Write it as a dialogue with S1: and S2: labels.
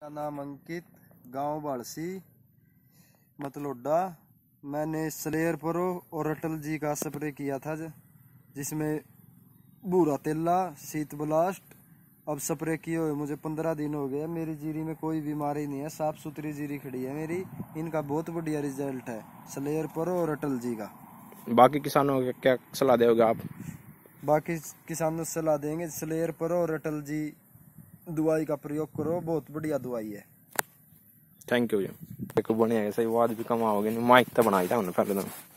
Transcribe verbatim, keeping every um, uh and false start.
S1: मेरा नाम अंकित, गांव बाड़सी, मतलोडा। मैंने स्लेयर प्रो और अटल जी का स्प्रे किया था, जिसमें भूरा तेला, शीत ब्लास्ट। अब स्प्रे किए हुए मुझे पंद्रह दिन हो गए। मेरी जीरी में कोई बीमारी नहीं है, साफ सुथरी जीरी खड़ी है मेरी। इनका बहुत बढ़िया रिजल्ट है स्लेयर प्रो और अटल जी का।
S2: बाकी किसानों को क्या सलाह दोगे आप?
S1: बाकी किसानों से सलाह देंगे स्लेयर प्रो और अटल जी दवाई का प्रयोग करो, बहुत बढ़िया दवाई है।
S2: Thank you ji. देखो बढ़िया है, सही बात भी कम आओगे, माइक तो बनाई था उन्हें पहले तो।